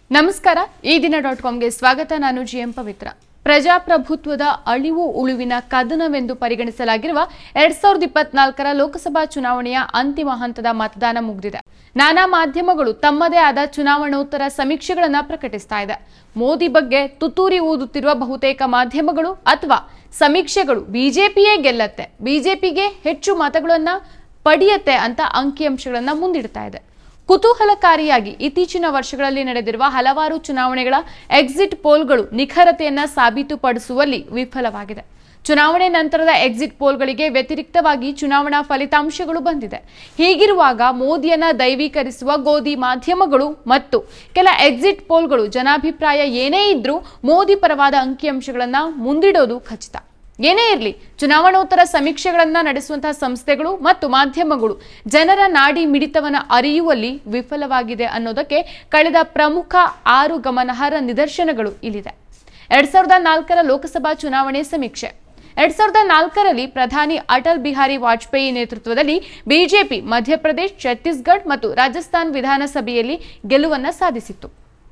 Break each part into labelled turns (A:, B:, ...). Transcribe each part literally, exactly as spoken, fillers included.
A: ನಮಸ್ಕಾರ ಈ ದಿನ ಡಾಟ್ ಕಾಮ್ಗೆ ಸ್ವಾಗತ. ನಾನು ಜಿಎಂ ಪವಿತ್ರ. ಪ್ರಜಾಪ್ರಭುತ್ವದ ಅಳಿವು ಉಳುವಿನ ಕದನವೆಂದು ಪರಿಗಣಿಸಲಾಗಿರುವ ಎರಡ್ ಸಾವಿರದ ಇಪ್ಪತ್ನಾಲ್ಕರ ಲೋಕಸಭಾ ಚುನಾವಣೆಯ ಅಂತಿಮ ಹಂತದ ಮತದಾನ ಮುಗಿದಿದೆ. ನಾನಾ ಮಾಧ್ಯಮಗಳು ತಮ್ಮದೇ ಆದ ಚುನಾವಣೋತ್ತರ ಸಮೀಕ್ಷೆಗಳನ್ನು ಪ್ರಕಟಿಸ್ತಾ ಇದೆ. ಮೋದಿ ಬಗ್ಗೆ ತುತ್ತೂರಿ ಊದುತ್ತಿರುವ ಬಹುತೇಕ ಮಾಧ್ಯಮಗಳು ಅಥವಾ ಸಮೀಕ್ಷೆಗಳು ಬಿಜೆಪಿಯೇ ಗೆಲ್ಲತ್ತೆ, ಬಿಜೆಪಿಗೆ ಹೆಚ್ಚು ಮತಗಳನ್ನ ಪಡೆಯುತ್ತೆ ಅಂತ ಅಂಕಿಅಂಶಗಳನ್ನ ಮುಂದಿಡ್ತಾ ಇದೆ. ಕುತೂಹಲಕಾರಿಯಾಗಿ ಇತ್ತೀಚಿನ ವರ್ಷಗಳಲ್ಲಿ ನಡೆದಿರುವ ಹಲವಾರು ಚುನಾವಣೆಗಳ ಎಕ್ಸಿಟ್ ಪೋಲ್ಗಳು ನಿಖರತೆಯನ್ನ ಸಾಬೀತುಪಡಿಸುವಲ್ಲಿ ವಿಫಲವಾಗಿದೆ. ಚುನಾವಣೆ ನಂತರದ ಎಕ್ಸಿಟ್ ಪೋಲ್ಗಳಿಗೆ ವ್ಯತಿರಿಕ್ತವಾಗಿ ಚುನಾವಣಾ ಫಲಿತಾಂಶಗಳು ಬಂದಿದೆ. ಹೀಗಿರುವಾಗ ಮೋದಿಯನ್ನ ದೈವೀಕರಿಸುವ ಗೋಧಿ ಮಾಧ್ಯಮಗಳು ಮತ್ತು ಕೆಲ ಎಕ್ಸಿಟ್ ಪೋಲ್ಗಳು ಜನಾಭಿಪ್ರಾಯ ಏನೇ ಇದ್ರೂ ಮೋದಿ ಪರವಾದ ಅಂಕಿಅಂಶಗಳನ್ನ ಮುಂದಿಡೋದು ಖಚಿತ. ಏನೇ ಇರಲಿ, ಚುನಾವಣೋತ್ತರ ಸಮೀಕ್ಷೆಗಳನ್ನ ನಡೆಸುವಂತಹ ಸಂಸ್ಥೆಗಳು ಮತ್ತು ಮಾಧ್ಯಮಗಳು ಜನರ ನಾಡಿ ಮಿಡಿತವನ್ನ ಅರಿಯುವಲ್ಲಿ ವಿಫಲವಾಗಿದೆ ಅನ್ನೋದಕ್ಕೆ ಕಳೆದ ಪ್ರಮುಖ ಆರು ಗಮನಾರ್ಹ ನಿದರ್ಶನಗಳು ಇಲ್ಲಿದೆ. ಎರಡ್ ಸಾವಿರದ ನಾಲ್ಕರ ಲೋಕಸಭಾ ಚುನಾವಣೆ ಸಮೀಕ್ಷೆ. ಎರಡ್ ಸಾವಿರದ ನಾಲ್ಕರಲ್ಲಿ ಪ್ರಧಾನಿ ಅಟಲ್ ಬಿಹಾರಿ ವಾಜಪೇಯಿ ನೇತೃತ್ವದಲ್ಲಿ ಬಿಜೆಪಿ ಮಧ್ಯಪ್ರದೇಶ, ಛತ್ತೀಸ್ಗಢ ಮತ್ತು ರಾಜಸ್ಥಾನ್ ವಿಧಾನಸಭೆಯಲ್ಲಿ ಗೆಲುವನ್ನ ಸಾಧಿಸಿತ್ತು.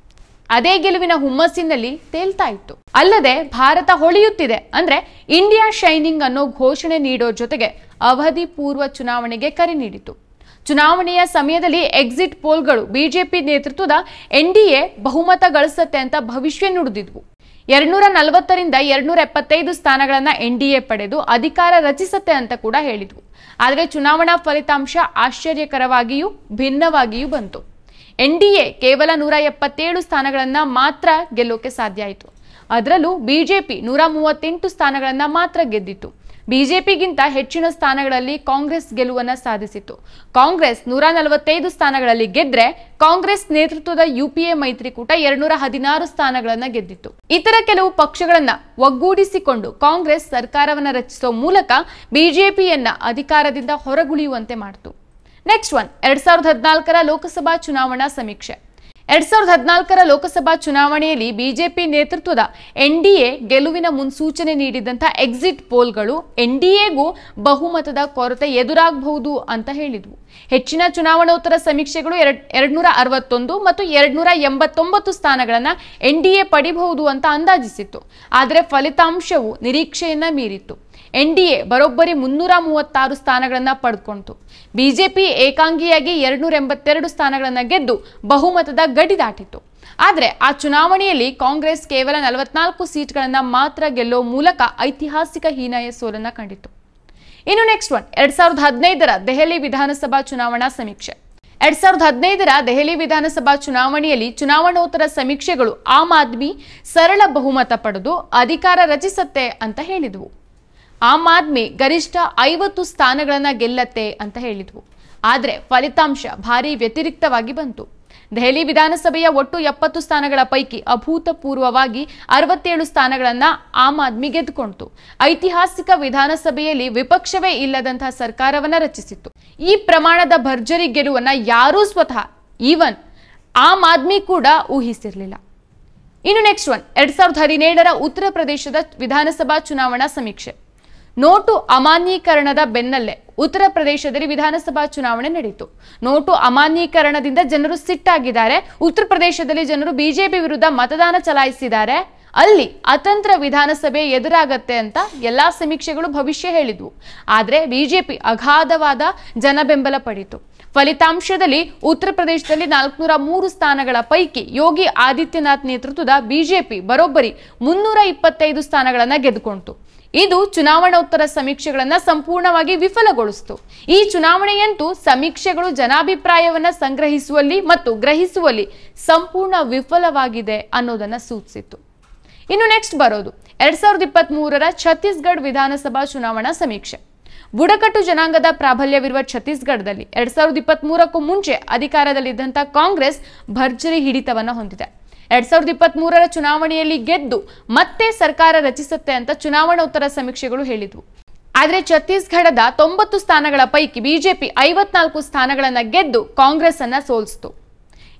A: ಅದೇ ಗೆಲುವಿನ ಹುಮ್ಮಸ್ಸಿನಲ್ಲಿ ತೇಲ್ತಾ ಇತ್ತು. ಅಲ್ಲದೆ ಭಾರತ ಹೊಳೆಯುತ್ತಿದೆ ಅಂದ್ರೆ ಇಂಡಿಯಾ ಶೈನಿಂಗ್ ಅನ್ನೋ ಘೋಷಣೆ ನೀಡೋ ಜೊತೆಗೆ ಅವಧಿ ಪೂರ್ವ ಚುನಾವಣೆಗೆ ಕರೆ ನೀಡಿತು. ಚುನಾವಣೆಯ ಸಮಯದಲ್ಲಿ ಎಕ್ಸಿಟ್ ಪೋಲ್ಗಳು ಬಿಜೆಪಿ ನೇತೃತ್ವದ ಎನ್ಡಿಎ ಬಹುಮತ ಗಳಿಸುತ್ತೆ ಅಂತ ಭವಿಷ್ಯ ನುಡಿದಿದ್ವು. ಎರಡ್ನೂರ ನಲವತ್ತರಿಂದ ಎರಡ್ನೂರ ಎಪ್ಪತ್ತೈದು ಸ್ಥಾನಗಳನ್ನ ಎನ್ಡಿಎ ಪಡೆದು ಅಧಿಕಾರ ರಚಿಸುತ್ತೆ ಅಂತ ಕೂಡ ಹೇಳಿದ್ವು. ಆದರೆ ಚುನಾವಣಾ ಫಲಿತಾಂಶ ಆಶ್ಚರ್ಯಕರವಾಗಿಯೂ ಭಿನ್ನವಾಗಿಯೂ ಬಂತು. ಎನ್ಡಿಎ ಕೇವಲ ನೂರ ಎಪ್ಪತ್ತೇಳು ಸ್ಥಾನಗಳನ್ನ ಮಾತ್ರ ಗೆಲ್ಲೋಕೆ ಸಾಧ್ಯ ಆಯಿತು. ಅದರಲ್ಲೂ ಬಿಜೆಪಿ ನೂರ ಮೂವತ್ತೆಂಟು ಸ್ಥಾನಗಳನ್ನ ಮಾತ್ರ ಗೆದ್ದಿತ್ತು. ಬಿಜೆಪಿಗಿಂತ ಹೆಚ್ಚಿನ ಸ್ಥಾನಗಳಲ್ಲಿ ಕಾಂಗ್ರೆಸ್ ಗೆಲುವನ್ನ ಸಾಧಿಸಿತ್ತು. ಕಾಂಗ್ರೆಸ್ ನೂರ ನಲವತ್ತೈದು ಸ್ಥಾನಗಳಲ್ಲಿ ಗೆದ್ರೆ ಕಾಂಗ್ರೆಸ್ ನೇತೃತ್ವದ ಯುಪಿಎ ಮೈತ್ರಿಕೂಟ ಎರಡ್ನೂರ ಹದಿನಾರು ಸ್ಥಾನಗಳನ್ನ ಗೆದ್ದಿತ್ತು. ಇತರ ಕೆಲವು ಪಕ್ಷಗಳನ್ನ ಒಗ್ಗೂಡಿಸಿಕೊಂಡು ಕಾಂಗ್ರೆಸ್ ಸರ್ಕಾರವನ್ನ ರಚಿಸುವ ಮೂಲಕ ಬಿಜೆಪಿಯನ್ನ ಅಧಿಕಾರದಿಂದ ಹೊರಗುಳಿಯುವಂತೆ ಮಾಡಿತು. ನೆಕ್ಸ್ಟ್ ಒನ್, ಎರಡ್ ಸಾವಿರದ ಹದಿನಾಲ್ಕರ ಲೋಕಸಭಾ ಚುನಾವಣಾ ಸಮೀಕ್ಷೆ. ಎರಡ್ ಸಾವಿರದ ಹದಿನಾಲ್ಕರ ಲೋಕಸಭಾ ಚುನಾವಣೆಯಲ್ಲಿ ಬಿಜೆಪಿ ನೇತೃತ್ವದ ಎನ್ಡಿಎ ಗೆಲುವಿನ ಮುನ್ಸೂಚನೆ ನೀಡಿದಂತಹ ಎಕ್ಸಿಟ್ ಪೋಲ್ಗಳು ಎನ್ಡಿಎಗೂ ಬಹುಮತದ ಕೊರತೆ ಎದುರಾಗಬಹುದು ಅಂತ ಹೇಳಿದ್ವು. ಹೆಚ್ಚಿನ ಚುನಾವಣೋತ್ತರ ಸಮೀಕ್ಷೆಗಳು ಎರಡ್ ಎರಡ್ನೂರ ಅರವತ್ತೊಂದು ಮತ್ತು ಎರಡ್ನೂರ ಎಂಬತ್ತೊಂಬತ್ತು ಸ್ಥಾನಗಳನ್ನ ಎನ್ಡಿಎ ಪಡಿಬಹುದು ಅಂತ ಅಂದಾಜಿಸಿತ್ತು. ಆದರೆ ಫಲಿತಾಂಶವು ನಿರೀಕ್ಷೆಯನ್ನ ಮೀರಿತ್ತು. ಎನ್ಡಿಎ ಬರೋಬ್ಬರಿ ಮುನ್ನೂರ ಮೂವತ್ತಾರು ಸ್ಥಾನಗಳನ್ನ ಪಡೆದುಕೊಂಡಿತು. ಬಿಜೆಪಿ ಏಕಾಂಗಿಯಾಗಿ ಎರಡ್ನೂರ ಎಂಬತ್ತೆರಡು ಸ್ಥಾನಗಳನ್ನ ಗೆದ್ದು ಬಹುಮತದ ಗಡಿ ದಾಟಿತ್ತು. ಆದರೆ ಆ ಚುನಾವಣೆಯಲ್ಲಿ ಕಾಂಗ್ರೆಸ್ ಕೇವಲ ನಲವತ್ನಾಲ್ಕು ಸೀಟ್ಗಳನ್ನ ಮಾತ್ರ ಗೆಲ್ಲೋ ಮೂಲಕ ಐತಿಹಾಸಿಕ ಹೀನಾಯ ಸೋಲನ್ನ ಕಂಡಿತು. ಇನ್ನು ನೆಕ್ಸ್ಟ್ ಒನ್, ಎರಡ್ ಸಾವಿರದ ಹದಿನೈದರ ದೆಹಲಿ ವಿಧಾನಸಭಾ ಚುನಾವಣಾ ಸಮೀಕ್ಷೆ. ಎರಡ್ ಸಾವಿರದ ಹದಿನೈದರ ದೆಹಲಿ ವಿಧಾನಸಭಾ ಚುನಾವಣೆಯಲ್ಲಿ ಚುನಾವಣೋತ್ತರ ಸಮೀಕ್ಷೆಗಳು ಆಮ್ ಆದ್ಮಿ ಸರಳ ಬಹುಮತ ಪಡೆದು ಅಧಿಕಾರ ರಚಿಸುತ್ತೆ ಅಂತ ಹೇಳಿದ್ವು. ಆಮ್ ಆದ್ಮಿ ಗರಿಷ್ಠ ಐವತ್ತು ಸ್ಥಾನಗಳನ್ನ ಗೆಲ್ಲತ್ತೆ ಅಂತ ಹೇಳಿದ್ವು. ಆದರೆ ಫಲಿತಾಂಶ ಭಾರಿ ವ್ಯತಿರಿಕ್ತವಾಗಿ ಬಂತು. ದೆಹಲಿ ವಿಧಾನಸಭೆಯ ಒಟ್ಟು ಎಪ್ಪತ್ತು ಸ್ಥಾನಗಳ ಪೈಕಿ ಅಭೂತಪೂರ್ವವಾಗಿ ಅರವತ್ತೇಳು ಸ್ಥಾನಗಳನ್ನ ಆಮ್ ಆದ್ಮಿ ಗೆದ್ದುಕೊಂಡಿತು. ಐತಿಹಾಸಿಕ ವಿಧಾನಸಭೆಯಲ್ಲಿ ವಿಪಕ್ಷವೇ ಇಲ್ಲದಂತಹ ಸರ್ಕಾರವನ್ನ ರಚಿಸಿತ್ತು. ಈ ಪ್ರಮಾಣದ ಭರ್ಜರಿ ಗೆಲುವನ್ನ ಯಾರೂ ಸ್ವತಃ ಈವನ್ ಆಮ್ ಆದ್ಮಿ ಕೂಡ ಊಹಿಸಿರಲಿಲ್ಲ. ಇನ್ನು ನೆಕ್ಸ್ಟ್ ಒನ್, ಎರಡ್ ಸಾವಿರದ ಹದಿನೇಳರ ಉತ್ತರ ಪ್ರದೇಶದ ವಿಧಾನಸಭಾ ಚುನಾವಣಾ ಸಮೀಕ್ಷೆ. ನೋಟು ಅಮಾನ್ಯೀಕರಣದ ಬೆನ್ನಲ್ಲೇ ಉತ್ತರ ಪ್ರದೇಶದಲ್ಲಿ ವಿಧಾನಸಭಾ ಚುನಾವಣೆ ನಡೆಯಿತು. ನೋಟು ಅಮಾನ್ಯೀಕರಣದಿಂದ ಜನರು ಸಿಟ್ಟಾಗಿದ್ದಾರೆ. ಉತ್ತರ ಪ್ರದೇಶದಲ್ಲಿ ಜನರು ಬಿಜೆಪಿ ವಿರುದ್ಧ ಮತದಾನ ಚಲಾಯಿಸಿದ್ದಾರೆ. ಅಲ್ಲಿ ಅತಂತ್ರ ವಿಧಾನಸಭೆ ಎದುರಾಗತ್ತೆ ಅಂತ ಎಲ್ಲಾ ಸಮೀಕ್ಷೆಗಳು ಭವಿಷ್ಯ ಹೇಳಿದ್ವು. ಆದರೆ ಬಿಜೆಪಿ ಅಗಾಧವಾದ ಜನ ಬೆಂಬಲ ಪಡೆಯಿತು. ಫಲಿತಾಂಶದಲ್ಲಿ ಉತ್ತರ ಪ್ರದೇಶದಲ್ಲಿ ನಾಲ್ಕುನೂರ ಮೂರು ಸ್ಥಾನಗಳ ಪೈಕಿ ಯೋಗಿ ಆದಿತ್ಯನಾಥ್ ನೇತೃತ್ವದ ಬಿಜೆಪಿ ಬರೋಬ್ಬರಿ ಮುನ್ನೂರ ಇಪ್ಪತ್ತೈದು ಸ್ಥಾನಗಳನ್ನ ಗೆದ್ದುಕೊಂಡಿತು. ಇದು ಚುನಾವಣೋತ್ತರ ಸಮೀಕ್ಷೆಗಳನ್ನ ಸಂಪೂರ್ಣವಾಗಿ ವಿಫಲಗೊಳಿಸಿತು. ಈ ಚುನಾವಣೆಯಂತೂ ಸಮೀಕ್ಷೆಗಳು ಜನಾಭಿಪ್ರಾಯವನ್ನ ಸಂಗ್ರಹಿಸುವಲ್ಲಿ ಮತ್ತು ಗ್ರಹಿಸುವಲ್ಲಿ ಸಂಪೂರ್ಣ ವಿಫಲವಾಗಿದೆ ಅನ್ನೋದನ್ನ ಸೂಚಿಸಿತ್ತು. ಇನ್ನು ನೆಕ್ಸ್ಟ್ ಬರೋದು ಎರಡ್ ಸಾವಿರದ ಇಪ್ಪತ್ತ್ ಮೂರರ ಛತ್ತೀಸ್ಗಢ ವಿಧಾನಸಭಾ ಚುನಾವಣಾ ಸಮೀಕ್ಷೆ. ಬುಡಕಟ್ಟು ಜನಾಂಗದ ಪ್ರಾಬಲ್ಯವಿರುವ ಛತ್ತೀಸ್ಗಢದಲ್ಲಿ ಎರಡ್ ಸಾವಿರದ ಇಪ್ಪತ್ತ್ ಮೂರಕ್ಕೂ ಮುಂಚೆ ಅಧಿಕಾರದಲ್ಲಿದ್ದಂತಹ ಕಾಂಗ್ರೆಸ್ ಭರ್ಜರಿ ಹಿಡಿತವನ್ನ ಹೊಂದಿದೆ. ಎರಡ್ ಸಾವಿರದ ಇಪ್ಪತ್ತ್ ಮೂರರ ಚುನಾವಣೆಯಲ್ಲಿ ಗೆದ್ದು ಮತ್ತೆ ಸರ್ಕಾರ ರಚಿಸುತ್ತೆ ಅಂತ ಚುನಾವಣೋತ್ತರ ಸಮೀಕ್ಷೆಗಳು ಹೇಳಿದ್ವು. ಆದರೆ ಛತ್ತೀಸ್ಗಢದ ತೊಂಬತ್ತು ಸ್ಥಾನಗಳ ಪೈಕಿ ಬಿಜೆಪಿ ಐವತ್ನಾಲ್ಕು ಸ್ಥಾನಗಳನ್ನ ಗೆದ್ದು ಕಾಂಗ್ರೆಸ್ ಅನ್ನ ಸೋಲಿಸಿತು.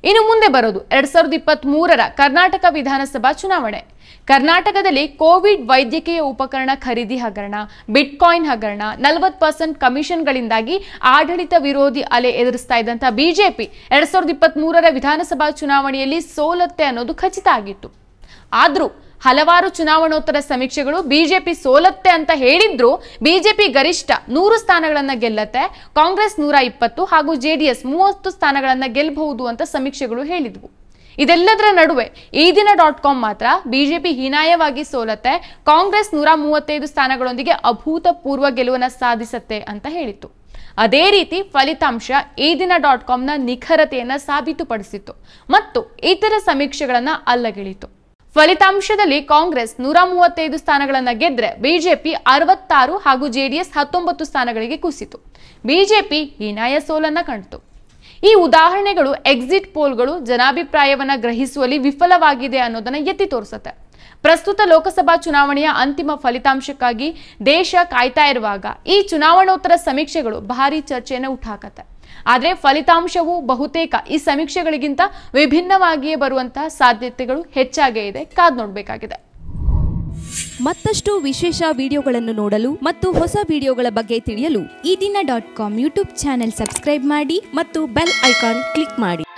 A: ಇನ್ನು ಮುಂದೆ ಬರೋದು ಎರಡ್ ಸಾವಿರದ ಇಪ್ಪತ್ತ್ ಮೂರರ ಕರ್ನಾಟಕ ವಿಧಾನಸಭಾ ಚುನಾವಣೆ. ಕರ್ನಾಟಕದಲ್ಲಿ ಕೋವಿಡ್ ವೈದ್ಯಕೀಯ ಉಪಕರಣ ಖರೀದಿ ಹಗರಣ, ಬಿಟ್ಕಾಯಿನ್ ಹಗರಣ, ನಲವತ್ತು ಪರ್ಸೆಂಟ್ ಕಮಿಷನ್ಗಳಿಂದಾಗಿ ಆಡಳಿತ ವಿರೋಧಿ ಅಲೆ ಎದುರಿಸ್ತಾ ಇದ್ದಂತಹ ಬಿಜೆಪಿ ಎರಡ್ ಸಾವಿರದ ಇಪ್ಪತ್ತ್ ಮೂರರ ವಿಧಾನಸಭಾ ಚುನಾವಣೆಯಲ್ಲಿ ಸೋಲತ್ತೆ ಅನ್ನೋದು ಖಚಿತ ಆಗಿತ್ತು. ಆದ್ರೂ ಹಲವಾರು ಚುನಾವಣೋತ್ತರ ಸಮೀಕ್ಷೆಗಳು ಬಿಜೆಪಿ ಸೋಲತ್ತೆ ಅಂತ ಹೇಳಿದ್ರು ಬಿಜೆಪಿ ಗರಿಷ್ಠ ನೂರು ಸ್ಥಾನಗಳನ್ನ ಗೆಲ್ಲತ್ತೆ, ಕಾಂಗ್ರೆಸ್ ನೂರ ಇಪ್ಪತ್ತು ಹಾಗೂ ಜೆಡಿಎಸ್ ಮೂವತ್ತು ಸ್ಥಾನಗಳನ್ನ ಗೆಲ್ಲಬಹುದು ಅಂತ ಸಮೀಕ್ಷೆಗಳು ಹೇಳಿದ್ವು. ಇದೆಲ್ಲದರ ನಡುವೆ ಈ ದಿನ ಡಾಟ್ ಕಾಮ್ ಮಾತ್ರ ಬಿಜೆಪಿ ಹೀನಾಯವಾಗಿ ಸೋಲತ್ತೆ, ಕಾಂಗ್ರೆಸ್ ನೂರ ಮೂವತ್ತೈದು ಸ್ಥಾನಗಳೊಂದಿಗೆ ಅಭೂತಪೂರ್ವ ಗೆಲುವನ್ನ ಸಾಧಿಸತ್ತೆ ಅಂತ ಹೇಳಿತ್ತು. ಅದೇ ರೀತಿ ಫಲಿತಾಂಶ ಈ ದಿನ ಡಾಟ್ ಕಾಮ್ನ ನಿಖರತೆಯನ್ನ ಸಾಬೀತುಪಡಿಸಿತ್ತು ಮತ್ತು ಇತರ ಸಮೀಕ್ಷೆಗಳನ್ನ ಅಲ್ಲಗೆಳಿತು. ಫಲಿತಾಂಶದಲ್ಲಿ ಕಾಂಗ್ರೆಸ್ ನೂರ ಮೂವತ್ತೈದು ಸ್ಥಾನಗಳನ್ನ ಗೆದ್ರೆ ಬಿಜೆಪಿ ಅರವತ್ತಾರು ಹಾಗೂ ಜೆಡಿಎಸ್ ಹತ್ತೊಂಬತ್ತು ಸ್ಥಾನಗಳಿಗೆ ಕುಸಿತು. ಬಿಜೆಪಿ ಹೀನಾಯ ಸೋಲನ್ನ ಕಂಡಿತು. ಈ ಉದಾಹರಣೆಗಳು ಎಕ್ಸಿಟ್ ಪೋಲ್ಗಳು ಜನಾಭಿಪ್ರಾಯವನ್ನ ಗ್ರಹಿಸುವಲ್ಲಿ ವಿಫಲವಾಗಿದೆ ಅನ್ನೋದನ್ನ ಎತ್ತಿ ತೋರಿಸುತ್ತೆ. ಪ್ರಸ್ತುತ ಲೋಕಸಭಾ ಚುನಾವಣೆಯ ಅಂತಿಮ ಫಲಿತಾಂಶಕ್ಕಾಗಿ ದೇಶ ಕಾಯ್ತಾ ಇರುವಾಗ ಈ ಚುನಾವಣೋತ್ತರ ಸಮೀಕ್ಷೆಗಳು ಭಾರಿ ಚರ್ಚೆಯನ್ನು ಹುಟ್ಟುಹಾಕತ್ತೆ. ಆದರೆ ಫಲಿತಾಂಶವು ಬಹುತೇಕ ಈ ಸಮೀಕ್ಷೆಗಳಿಗಿಂತ ವಿಭಿನ್ನವಾಗಿಯೇ ಬರುವಂತಹ ಸಾಧ್ಯತೆಗಳು ಹೆಚ್ಚಾಗೇ ಇದೆ. ಕಾದ್ ನೋಡಬೇಕಾಗಿದೆ.
B: ಮತ್ತಷ್ಟು ವಿಶೇಷ ವಿಡಿಯೋಗಳನ್ನು ನೋಡಲು ಮತ್ತು ಹೊಸ ವಿಡಿಯೋಗಳ ಬಗ್ಗೆ ತಿಳಿಯಲು
C: ಈ ದಿನ dot com YouTube channel subscribe ಮಾಡಿ
B: ಮತ್ತು ಬೆಲ್ ಐಕಾನ್ ಕ್ಲಿಕ್ ಮಾಡಿ.